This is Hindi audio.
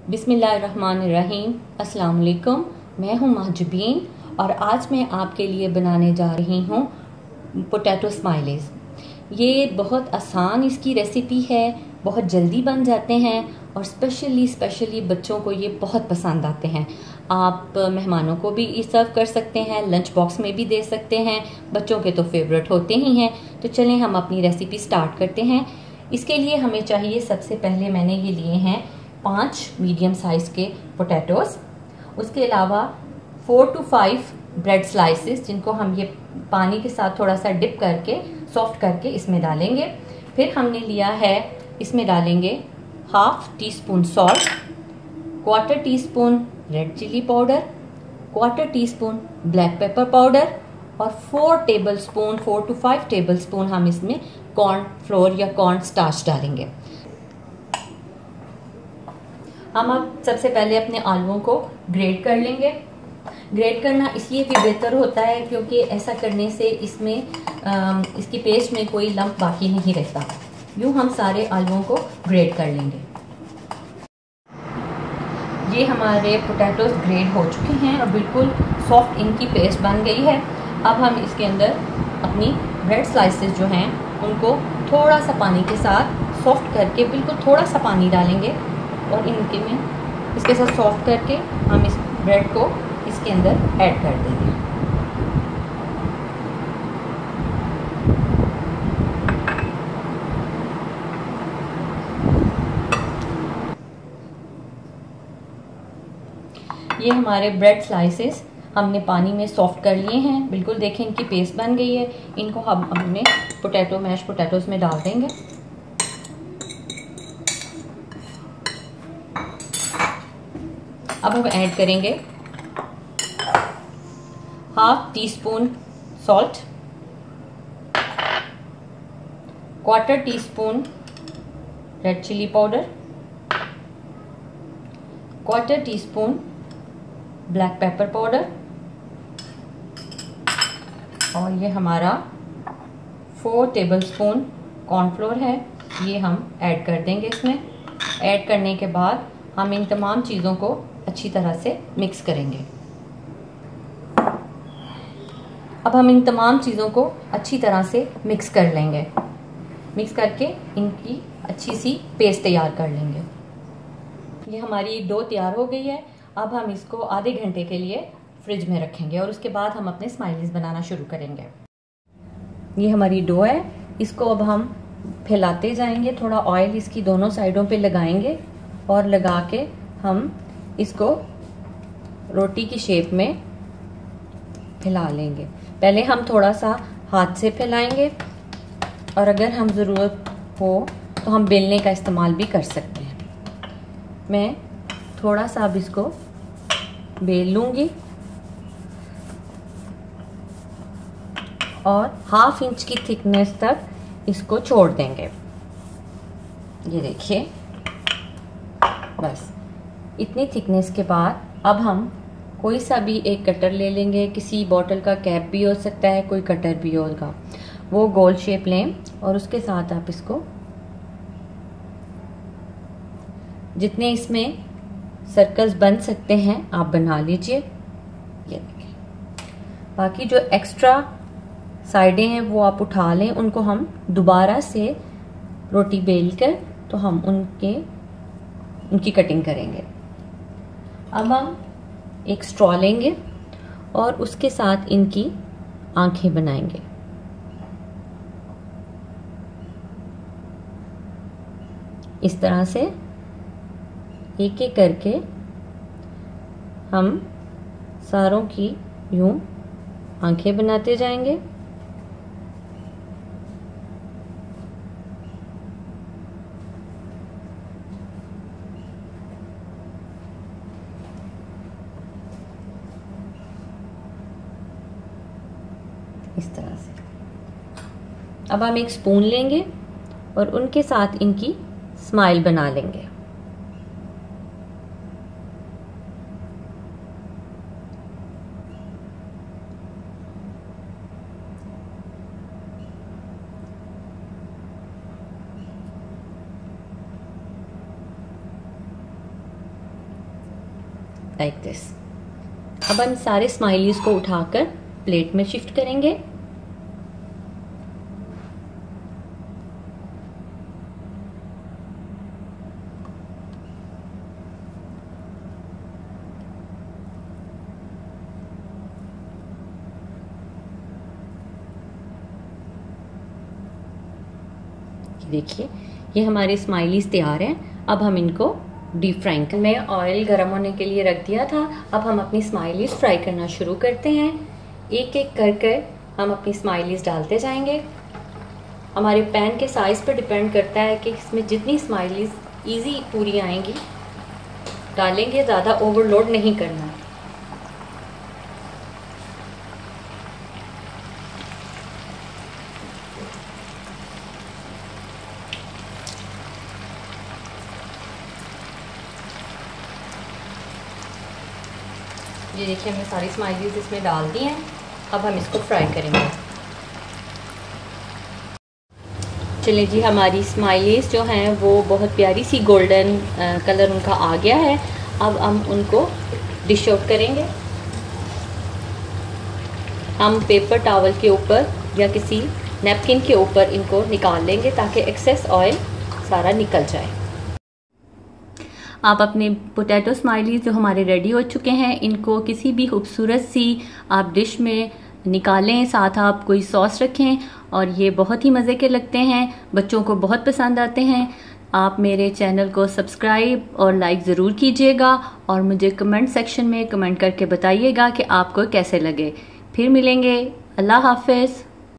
बिस्मिल्लाहिर्रहमानिर्रहीम। अस्सलाम वालेकुम। मैं हूं महजबीन और आज मैं आपके लिए बनाने जा रही हूं पोटैटो स्माइलीज। ये बहुत आसान इसकी रेसिपी है, बहुत जल्दी बन जाते हैं और स्पेशली बच्चों को ये बहुत पसंद आते हैं। आप मेहमानों को भी सर्व कर सकते हैं, लंच बॉक्स में भी दे सकते हैं, बच्चों के तो फेवरेट होते ही हैं। तो चलें हम अपनी रेसिपी स्टार्ट करते हैं। इसके लिए हमें चाहिए, सबसे पहले मैंने ये लिए हैं 5 मीडियम साइज़ के पोटैटोज़। उसके अलावा 4 to 5 ब्रेड स्लाइसेस, जिनको हम ये पानी के साथ थोड़ा सा डिप करके सॉफ्ट करके इसमें डालेंगे। फिर हमने लिया है, इसमें डालेंगे half teaspoon salt, 1/4 teaspoon red chilli powder, 1/4 teaspoon black pepper powder और 4 to 5 टेबल स्पून हम इसमें कॉर्न फ्लोर या कॉर्न स्टार्च डालेंगे। हम अब सबसे पहले अपने आलूओं को ग्रेट कर लेंगे। ग्रेट करना इसलिए भी बेहतर होता है क्योंकि ऐसा करने से इसमें इसकी पेस्ट में कोई लंप बाकी नहीं रहता। यूँ हम सारे आलूओं को ग्रेट कर लेंगे। ये हमारे पोटैटोज ग्रेट हो चुके हैं और बिल्कुल सॉफ्ट इनकी पेस्ट बन गई है। अब हम इसके अंदर अपनी ब्रेड स्लाइसेस जो हैं उनको थोड़ा सा पानी के साथ सॉफ्ट करके, बिल्कुल थोड़ा सा पानी डालेंगे और इनके में इसके साथ सॉफ्ट करके हम इस ब्रेड को इसके अंदर ऐड कर देंगे। ये हमारे ब्रेड स्लाइसेस हमने पानी में सॉफ्ट कर लिए हैं, बिल्कुल देखें इनकी पेस्ट बन गई है। इनको हम अपने मैश पोटैटोज में डाल देंगे। अब हम ऐड करेंगे half teaspoon salt, 1/4 teaspoon red chilli powder, 1/4 teaspoon black pepper powder और ये हमारा 4 टेबलस्पून कॉर्नफ्लोर है, ये हम ऐड कर देंगे इसमें। ऐड करने के बाद हम इन तमाम चीज़ों को अच्छी तरह से मिक्स करेंगे। अब हम इन तमाम चीज़ों को अच्छी तरह से मिक्स कर लेंगे। मिक्स करके इनकी अच्छी सी पेस्ट तैयार कर लेंगे। ये हमारी डो तैयार हो गई है। अब हम इसको आधे घंटे के लिए फ्रिज में रखेंगे और उसके बाद हम अपने स्माइलीज बनाना शुरू करेंगे। ये हमारी डो है, इसको अब हम फैलाते जाएंगे। थोड़ा ऑयल इसकी दोनों साइडों पे लगाएंगे और लगा के हम इसको रोटी की शेप में फैला लेंगे। पहले हम थोड़ा सा हाथ से फैलाएंगे और अगर हम ज़रूरत हो तो हम बेलने का इस्तेमाल भी कर सकते हैं। मैं थोड़ा सा अब इसको बेल लूँगी और 1/2 इंच की थिकनेस तक इसको छोड़ देंगे। ये देखिए, बस इतनी थिकनेस के बाद अब हम कोई सा भी एक कटर ले लेंगे। किसी बॉटल का कैप भी हो सकता है, कोई कटर भी होगा, वो गोल शेप लें और उसके साथ आप इसको जितने इसमें सर्कल्स बन सकते हैं आप बना लीजिए। ये देखिए, बाकी जो एक्स्ट्रा साइडें हैं वो आप उठा लें, उनको हम दोबारा से रोटी बेल कर तो हम उनकी कटिंग करेंगे। अब हम एक स्ट्रॉ लेंगे और उसके साथ इनकी आंखें बनाएंगे। इस तरह से एक एक करके हम सारों की यूं आंखें बनाते जाएंगे। इस तरह से अब हम एक स्पून लेंगे और उनके साथ इनकी स्माइल बना लेंगे। Like this. अब हम सारे स्माइलीज को उठाकर प्लेट में शिफ्ट करेंगे। देखिए ये हमारे स्माइलीज तैयार हैं। अब हम इनको डीप फ्राइंग में ऑयल गर्म होने के लिए रख दिया था। अब हम अपनी स्माइलीज फ्राई करना शुरू करते हैं। एक एक कर हम अपनी स्माइलीज डालते जाएंगे। हमारे पैन के साइज पर डिपेंड करता है कि इसमें जितनी स्माइलीज इजी पूरी आएंगी डालेंगे, ज़्यादा ओवरलोड नहीं करना। ये देखिए हमने सारी स्माइलीज इसमें डाल दी हैं। अब हम इसको फ्राई करेंगे। चलिए जी, हमारी स्माइलीज जो हैं वो बहुत प्यारी सी गोल्डन कलर उनका आ गया है। अब हम उनको डिश आउट करेंगे। हम पेपर टॉवल के ऊपर या किसी नैपकिन के ऊपर इनको निकाल लेंगे ताकि एक्सेस ऑयल सारा निकल जाए। आप अपने पोटैटो स्माइलीज जो हमारे रेडी हो चुके हैं, इनको किसी भी खूबसूरत सी आप डिश में निकालें, साथ आप कोई सॉस रखें और ये बहुत ही मज़े के लगते हैं, बच्चों को बहुत पसंद आते हैं। आप मेरे चैनल को सब्सक्राइब और लाइक ज़रूर कीजिएगा और मुझे कमेंट सेक्शन में कमेंट करके बताइएगा कि आपको कैसे लगे। फिर मिलेंगे। अल्लाह हाफ़िज़।